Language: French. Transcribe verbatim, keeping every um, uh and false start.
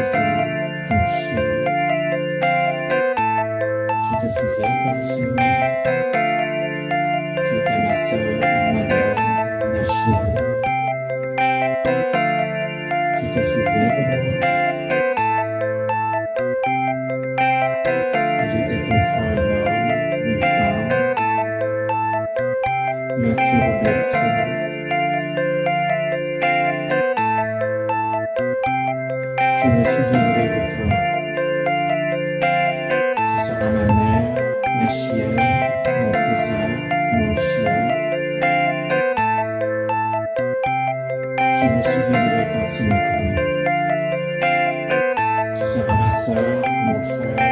oiseau, ton chien. Tu te souviens quand je suis né? Tu étais ma sœur, ma mère, ma chienne. Tu te souviens de moi? J'étais une fois un homme, une femme, nature au berceau. Je me souviendrai de toi. Tu seras ma mère, ma chienne, mon cousin, mon chien. Je me souviendrai quand tu naîtras. Tu seras ma sœur, mon frère,